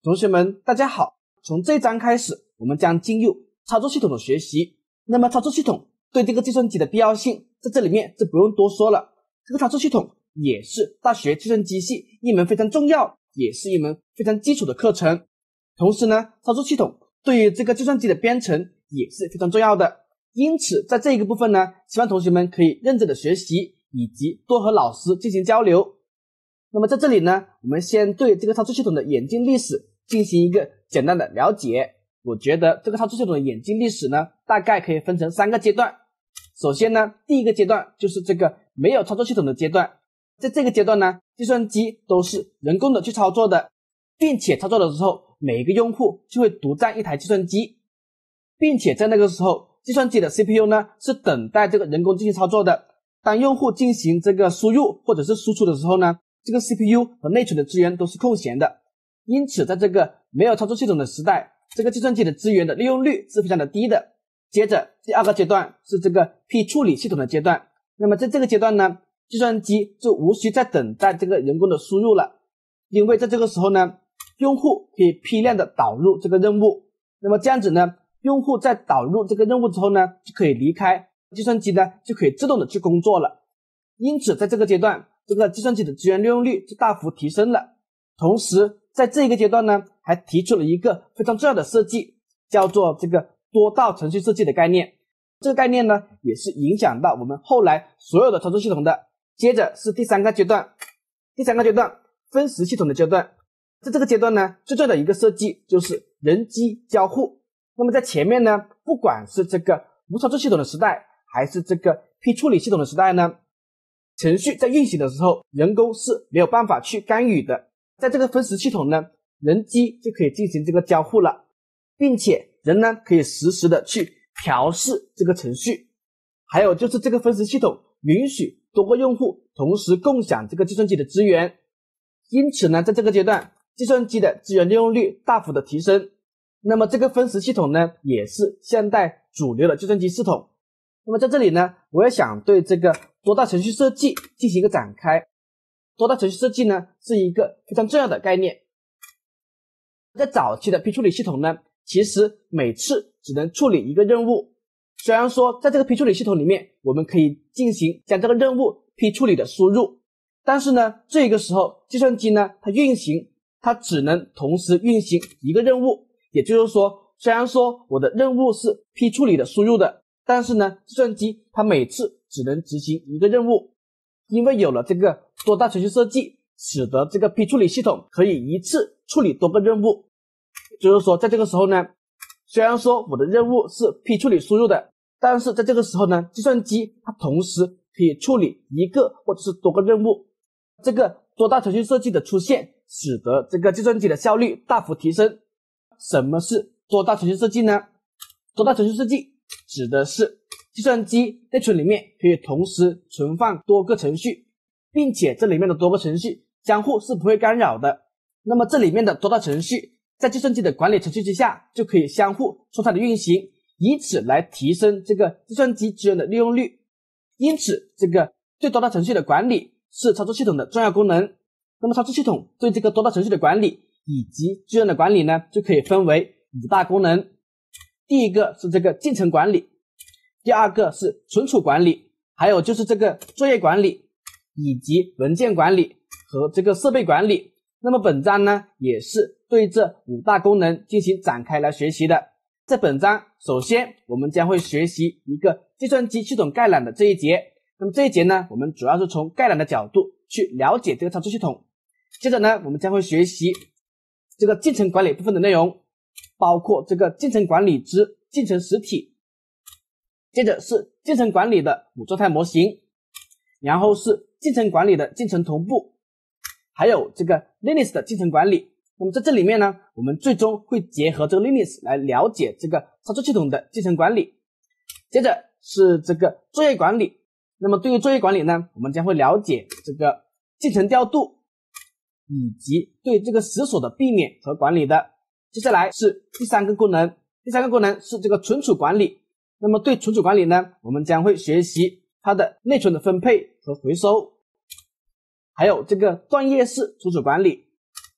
同学们，大家好。从这一章开始，我们将进入操作系统的学习。那么操作系统对这个计算机的必要性，在这里面就不用多说了。这个操作系统也是大学计算机系一门非常重要，也是一门非常基础的课程。同时呢，操作系统对于这个计算机的编程也是非常重要的。因此，在这一个部分呢，希望同学们可以认真的学习，以及多和老师进行交流。那么在这里呢，我们先对这个操作系统的演进历史进行一个简单的了解。我觉得这个操作系统的演进历史呢，大概可以分成3个阶段。首先呢，第一个阶段就是这个没有操作系统的阶段。在这个阶段呢，计算机都是人工的去操作的，并且操作的时候，每一个用户就会独占一台计算机，并且在那个时候，计算机的 CPU 呢是等待这个人工进行操作的。当用户进行这个输入或者是输出的时候呢，这个 CPU 和内存的资源都是空闲的。因此在这个没有操作系统的时代，这个计算机的资源的利用率是非常的低的。接着第二个阶段是这个批处理系统的阶段。那么在这个阶段呢，计算机就无需再等待这个人工的输入了，因为在这个时候呢，用户可以批量的导入这个任务。那么这样子呢，用户在导入这个任务之后呢，就可以离开计算机呢，就可以自动的去工作了。因此在这个阶段，这个计算机的资源利用率就大幅提升了。同时在这一个阶段呢，还提出了一个非常重要的设计，叫做这个多道程序设计的概念。这个概念呢，也是影响到我们后来所有的操作系统的。接着是第3个阶段，分时系统的阶段。在这个阶段呢，最重要的一个设计就是人机交互。那么在前面呢，不管是这个无操作系统的时代，还是这个批处理系统的时代呢，程序在运行的时候，人工是没有办法去干预的。在这个分时系统呢，人机就可以进行这个交互了，并且人呢可以实时的去调试这个程序。还有就是这个分时系统允许多个用户同时共享这个计算机的资源。因此呢，在这个阶段，计算机的资源利用率大幅的提升。那么这个分时系统呢，也是现代主流的计算机系统。那么在这里呢，我也想对这个多大程序设计进行一个展开。多大程序设计呢，是一个非常重要的概念。在早期的批处理系统呢，其实每次只能处理一个任务。虽然说在这个批处理系统里面，我们可以进行将这个任务批处理的输入，但是呢，这个时候计算机呢，它只能同时运行一个任务。也就是说，虽然说我的任务是批处理的输入的，但是呢，计算机它每次只能执行一个任务。因为有了这个多大程序设计，使得这个批处理系统可以一次处理多个任务。就是说在这个时候呢，虽然说我的任务是批处理输入的，但是在这个时候呢，计算机它同时可以处理一个或者是多个任务。这个多大程序设计的出现，使得这个计算机的效率大幅提升。什么是多大程序设计呢？多大程序设计指的是计算机内存里面可以同时存放多个程序，并且这里面的多个程序相互是不会干扰的。那么这里面的多大程序在计算机的管理程序之下，就可以相互错开的运行，以此来提升这个计算机资源的利用率。因此这个对多大程序的管理是操作系统的重要功能。那么操作系统对这个多大程序的管理以及资源的管理呢，就可以分为5大功能。第一个是这个进程管理，第二个是存储管理，还有就是这个作业管理，以及文件管理和这个设备管理。那么本章呢，也是对这5大功能进行展开来学习的。在本章，首先我们将会学习一个计算机系统概览的这一节。那么这一节呢，我们主要是从概览的角度去了解这个操作系统。接着呢，我们将会学习这个进程管理部分的内容，包括这个进程管理之进程实体，接着是进程管理的5状态模型，然后是进程管理的进程同步，还有这个 Linux 的进程管理。那么在这里面呢，我们最终会结合这个 Linux 来了解这个操作系统的进程管理。接着是这个作业管理。那么对于作业管理呢，我们将会了解这个进程调度，以及对这个实锁的避免和管理的。接下来是第3个功能，是这个存储管理。那么对存储管理呢，我们将会学习它的内存的分配和回收，还有这个断页式存储管理。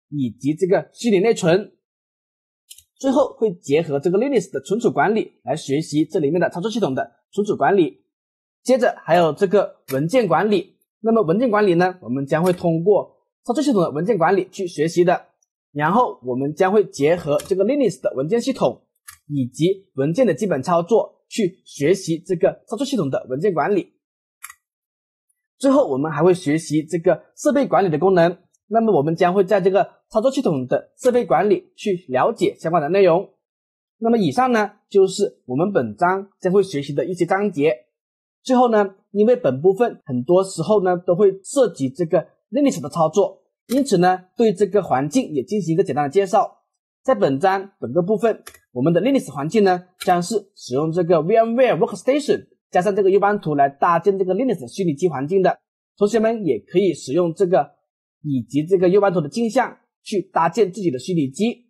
以及这个虚拟内存。最后会结合这个 Linux 的存储管理来学习这里面的操作系统的存储管理。接着还有这个文件管理，那么文件管理呢，我们将会通过操作系统的文件管理去学习的，然后我们将会结合这个 Linux 的文件系统以及文件的基本操作去学习这个操作系统的文件管理。最后我们还会学习这个设备管理的功能，那么我们将会在这个操作系统的设备管理去了解相关的内容。那么以上呢就是我们本章将会学习的一些章节。最后呢，因为本部分很多时候呢都会涉及这个 Linux 的操作，因此呢对这个环境也进行一个简单的介绍。在本章本个部分，我们的 Linux 环境呢将是使用这个 VMware Workstation 加上这个 U 版图来搭建这个 Linux 虚拟机环境的。同学们也可以使用这个以及这个 U 版图的镜像去搭建自己的虚拟机。